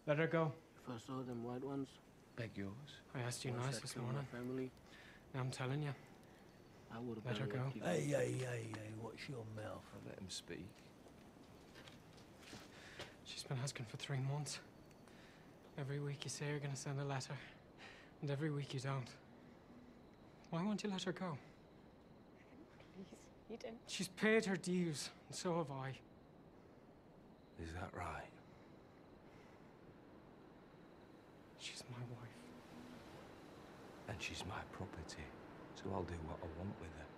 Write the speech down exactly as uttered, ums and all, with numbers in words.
Let her go. If I saw them white ones, Beg yours. I asked you nice this morning. My family, Now I'm telling you. I would have Let her go. Hey, hey, hey, hey, watch your mouth. I'll let him speak. She's been asking for three months. Every week you say you're gonna send a letter, and every week you don't. Why won't you let her go? Please, you don't. She's paid her dues, and so have I. Is that right? She's my wife. And she's my property, so I'll do what I want with her.